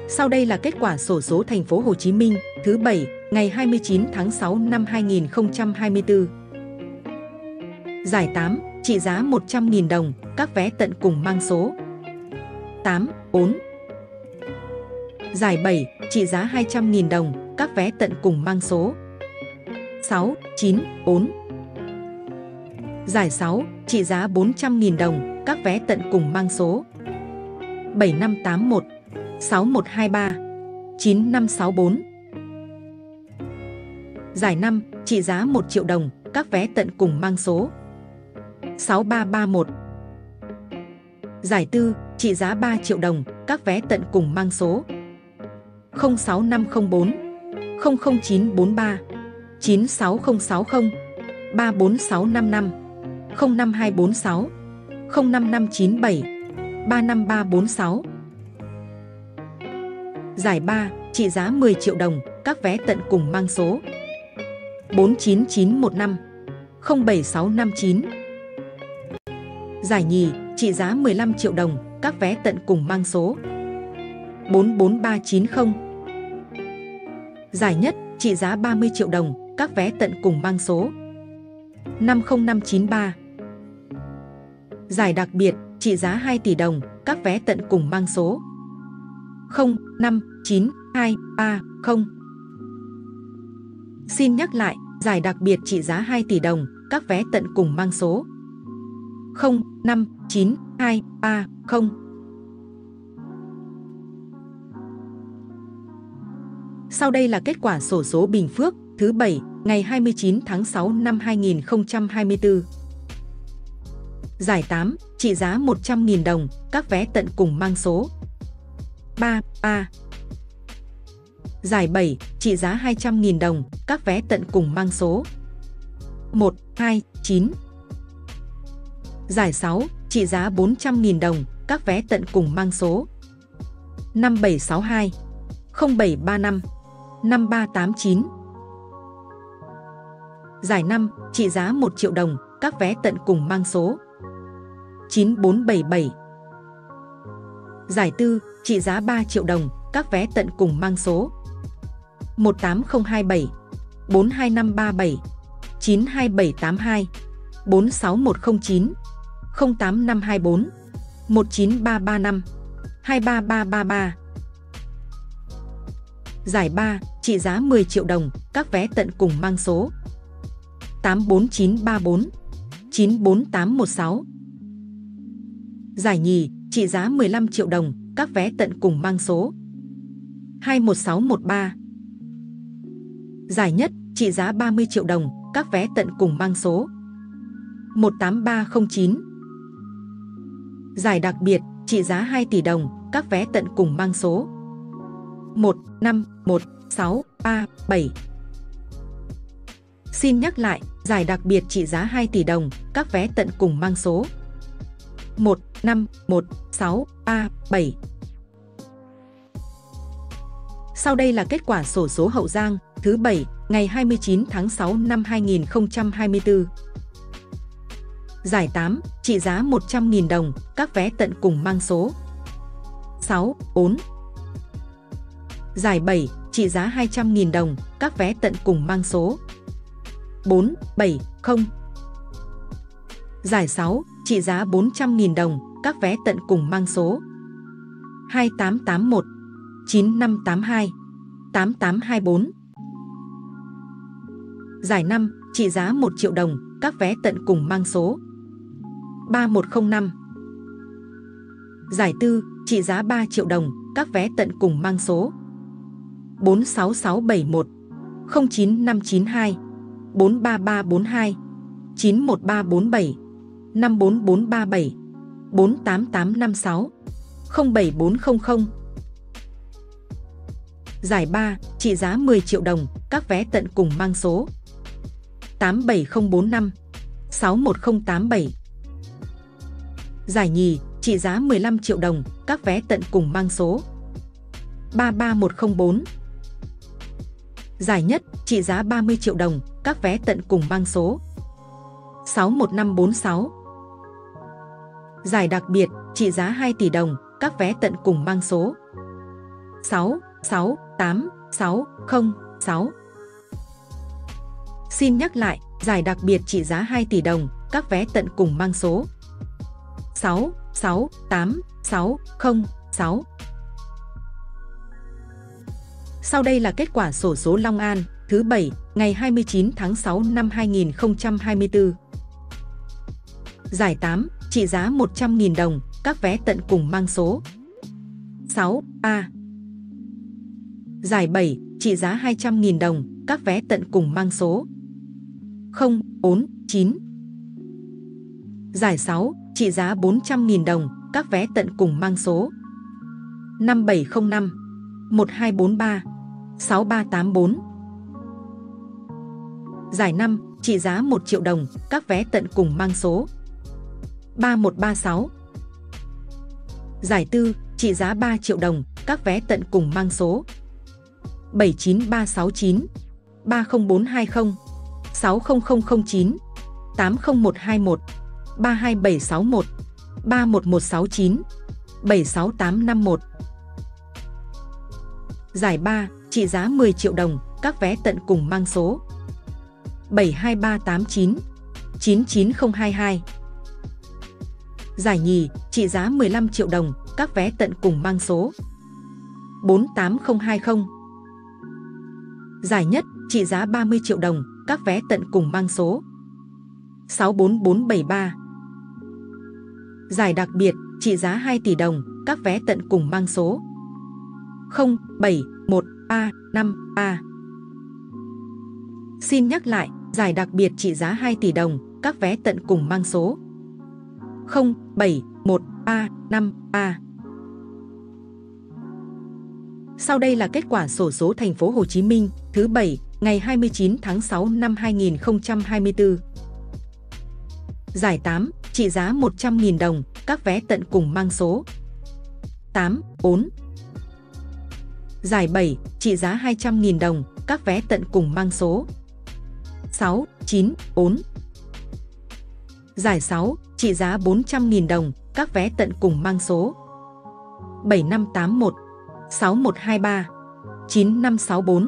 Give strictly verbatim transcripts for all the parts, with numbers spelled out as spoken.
Sau đây là kết quả xổ số thành phố Hồ Chí Minh thứ bảy ngày hai mươi chín tháng sáu năm hai nghìn không trăm hai mươi tư. Giải tám, trị giá một trăm nghìn đồng, các vé tận cùng mang số tám, bốn. Giải bảy, trị giá hai trăm nghìn đồng, các vé tận cùng mang số sáu, chín, bốn. Giải sáu, trị giá bốn trăm nghìn đồng, các vé tận cùng mang số bảy năm tám một, sáu một hai ba, chín năm sáu bốn. Giải năm, trị giá một triệu đồng, các vé tận cùng mang số sáu ba ba một. Giải tư, trị giá ba triệu đồng, các vé tận cùng mang số không sáu năm không bốn, không không chín bốn ba, chín sáu không sáu không, ba bốn sáu năm năm, không năm hai bốn sáu, không năm năm chín bảy, ba năm ba bốn sáu. Giải ba, trị giá mười triệu đồng, các vé tận cùng mang số bốn chín chín một năm, không bảy sáu năm chín. Giải nhì, trị giá mười lăm triệu đồng, các vé tận cùng mang số bốn bốn ba chín không. Giải nhất, trị giá ba mươi triệu đồng, các vé tận cùng mang số năm không năm chín ba. Giải đặc biệt, trị giá hai tỷ đồng, các vé tận cùng mang số không năm chín hai ba không. Xin nhắc lại, giải đặc biệt trị giá hai tỷ đồng, các vé tận cùng mang số không năm chín hai ba không. Sau đây là kết quả xổ số Bình Phước thứ bảy ngày hai mươi chín tháng sáu năm hai nghìn không trăm hai mươi tư. Giải tám, trị giá một trăm nghìn đồng, các vé tận cùng mang số ba ba. Giải bảy, trị giá hai trăm nghìn đồng, các vé tận cùng mang số một hai chín. Giải sáu, trị giá bốn trăm nghìn đồng, các vé tận cùng mang số năm bảy sáu hai, không bảy ba năm, năm ba tám chín. Giải năm, trị giá một triệu đồng, các vé tận cùng mang số chín bốn bảy bảy. Giải tư, trị giá ba triệu đồng, các vé tận cùng mang số một tám không hai bảy, bốn hai năm ba bảy, chín hai bảy tám hai, bốn sáu một không chín, không tám năm hai bốn, một chín ba ba năm, hai ba ba ba ba. Giải ba, trị giá mười triệu đồng, các vé tận cùng mang số tám bốn chín ba bốn, chín bốn tám một sáu. Giải nhì, trị giá mười lăm triệu đồng, các vé tận cùng mang số hai một sáu một ba. Giải nhất, trị giá ba mươi triệu đồng, các vé tận cùng mang số một tám ba không chín. Giải đặc biệt, trị giá hai tỷ đồng, các vé tận cùng mang số một năm một sáu ba bảy. Xin nhắc lại, giải đặc biệt trị giá hai tỷ đồng, các vé tận cùng mang số một năm một sáu ba bảy. Sau đây là kết quả xổ số Hậu Giang thứ bảy ngày hai mươi chín tháng sáu năm hai nghìn không trăm hai mươi tư. Giải tám, trị giá một trăm nghìn đồng, các vé tận cùng mang số sáu bốn. Giải bảy, trị giá hai trăm nghìn đồng, các vé tận cùng mang số bốn bảy không. Giải sáu, trị giá bốn trăm nghìn đồng, các vé tận cùng mang số hai tám tám một, chín năm tám hai, tám tám hai bốn. Giải năm, trị giá một triệu đồng, các vé tận cùng mang số ba một không năm. Giải tư, trị giá ba triệu đồng, các vé tận cùng mang số bốn sáu sáu bảy một, không chín năm chín hai, bốn ba ba bốn hai, chín một ba bốn bảy, năm bốn bốn ba bảy, bốn tám tám năm sáu, không bảy bốn không không. Giải ba, trị giá mười triệu đồng, các vé tận cùng mang số tám bảy không bốn năm, sáu một không tám bảy. Giải nhì, trị giá mười lăm triệu đồng, các vé tận cùng mang số ba ba một không bốn. Giải nhất, trị giá ba mươi triệu đồng, các vé tận cùng mang số sáu một năm bốn sáu. Giải đặc biệt, trị giá hai tỷ đồng, các vé tận cùng mang số sáu sáu tám sáu không sáu. Xin nhắc lại, giải đặc biệt trị giá hai tỷ đồng, các vé tận cùng mang số sáu sáu tám sáu không sáu. Sau đây là kết quả xổ số Long An thứ bảy ngày hai mươi chín tháng sáu năm hai nghìn không trăm hai mươi tư. Giải tám trị giá một trăm nghìn đồng, các vé tận cùng mang số sáu A. Giải bảy trị giá hai trăm nghìn đồng, các vé tận cùng mang số không bốn chín. Giải sáu trị giá bốn trăm nghìn đồng, các vé tận cùng mang số năm bảy không năm một hai bốn ba sáu ba tám bốn. Giải năm trị giá một triệu đồng, các vé tận cùng mang số ba một ba sáu. Giải tư trị giá ba triệu đồng, các vé tận cùng mang số bảy chín ba sáu chín ba không bốn hai không sáu không không không chín tám không một hai một ba hai bảy sáu một ba một một sáu chín bảy sáu tám năm một. Giải ba trị giá mười triệu đồng, các vé tận cùng mang số bảy hai ba tám chín chín chín không hai hai. Giải nhì trị giá mười lăm triệu đồng, các vé tận cùng mang số bốn tám không hai không. Giải nhất trị giá ba mươi triệu đồng, các vé tận cùng mang số sáu bốn bốn bảy ba. Giải đặc biệt trị giá hai tỷ đồng, các vé tận cùng mang số không bảy một ba năm ba. Xin nhắc lại, giải đặc biệt trị giá hai tỷ đồng, các vé tận cùng mang số không bảy một ba năm ba. Sau đây là kết quả xổ số thành phố Hồ Chí Minh thứ bảy ngày hai mươi chín tháng sáu năm hai nghìn không trăm hai mươi tư. Giải tám trị giá một trăm nghìn đồng, các vé tận cùng mang số tám bốn. Giải bảy trị giá hai trăm nghìn đồng, các vé tận cùng mang số sáu chín bốn. Giải sáu trị giá bốn trăm nghìn đồng, các vé tận cùng mang số bảy năm tám một sáu một hai ba chín năm sáu bốn.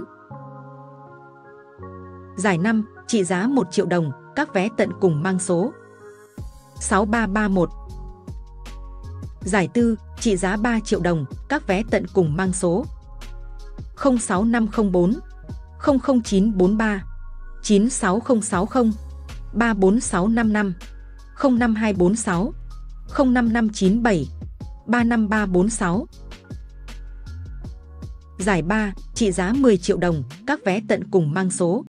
Giải năm trị giá một triệu đồng, các vé tận cùng mang số sáu ba ba một. Giải tư trị giá ba triệu đồng, các vé tận cùng mang số không sáu năm không bốn không không chín bốn ba chín sáu không sáu không ba bốn sáu năm năm không năm hai bốn sáu không năm năm chín bảy ba năm ba bốn sáu. Giải ba trị giá mười triệu đồng, các vé tận cùng mang số